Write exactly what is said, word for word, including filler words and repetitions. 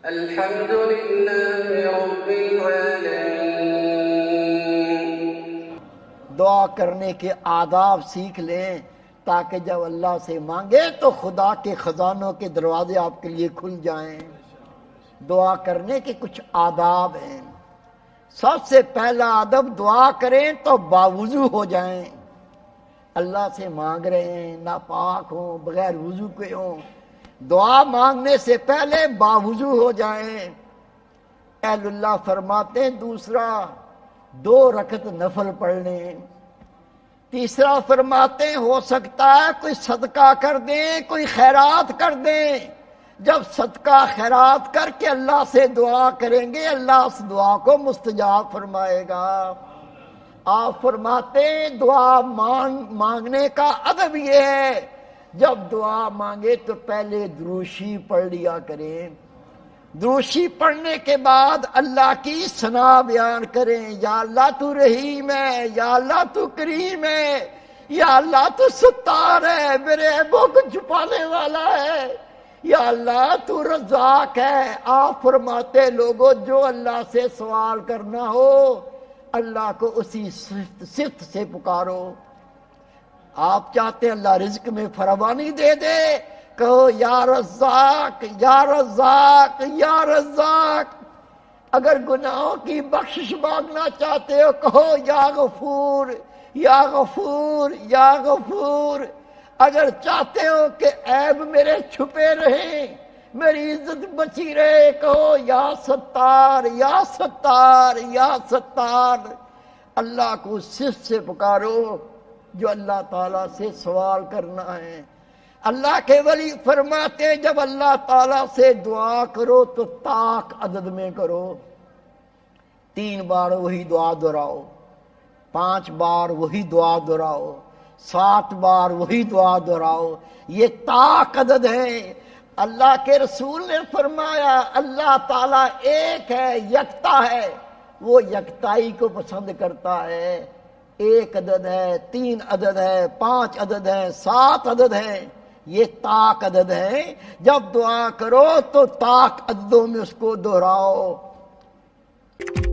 الحمدللہ رب العالمین۔ دعا کرنے کے آداب سیکھ لیں تاکہ جب اللہ سے مانگے تو خدا کے خزانوں کے دروازے آپ کے لیے کھل جائیں۔ دعا کرنے کے کچھ آداب ہیں۔ سب سے پہلا ادب، دعا کریں تو باوضو ہو جائیں۔ اللہ سے مانگ رہے ہیں، ناپاک ہوں، بغیر وضو کے ہوں، دعا مانگنے سے پہلے باوضو ہو جائیں۔ اہل اللہ فرماتے ہیں دوسرا، دو رکعت نفل پڑھ لیں۔ تیسرا فرماتے ہیں ہو سکتا ہے کوئی صدقہ کر دیں، کوئی خیرات کر دیں۔ جب صدقہ خیرات کر کے اللہ سے دعا کریں گے، اللہ اس دعا کو مستجاب فرمائے گا۔ آپ فرماتے ہیں دعا مانگ مانگنے کا ادب یہ ہے، جب دعا مانگے تو پہلے دروشی پڑھ لیا کریں۔ دروشی پڑھنے کے بعد اللہ کی ثنا بیان کریں، یا اللہ تو رحیم ہے، یا اللہ تو کریم ہے، یا اللہ تو ستار ہے، میرے عیبوں کو چھپانے والا ہے، یا اللہ تو رزاق ہے۔ آپ فرماتے لوگوں جو اللہ سے سوال کرنا ہو اللہ کو اسی صفت صفت سے پکارو۔ آپ چاہتے ہیں اللہ رزق میں فراوانی دے دے، کہو یا رزاق یا رزاق یا رزاق۔ اگر گناہوں کی بخشش مانگنا چاہتے ہو کہو یا غفور یا غفور یا غفور۔ اگر چاہتے ہو کہ عیب میرے چھپے رہیں، میری عزت بچی رہے، کہو یا ستار یا ستار یا ستار۔ اللہ کو صرف سے پکارو جو اللہ تعالیٰ سے سوال کرنا ہے۔ اللہ کے ولی فرماتے ہیں جب اللہ تعالیٰ سے دعا کرو تو طاق عدد میں کرو۔ تین بار وہی دعا دہراؤ، پانچ بار وہی دعا دہراؤ، سات بار وہی دعا دہراؤ، یہ طاق عدد ہے۔ اللہ کے رسول نے فرمایا اللہ تعالیٰ ایک ہے، یکتا ہے، وہ یکتائی کو پسند کرتا ہے۔ ایک عدد ہے، تین عدد ہے، پانچ عدد ہے، سات عدد ہے، یہ طاق عدد ہے۔ جب دعا کرو تو طاق عددوں میں اس کو دہراؤ۔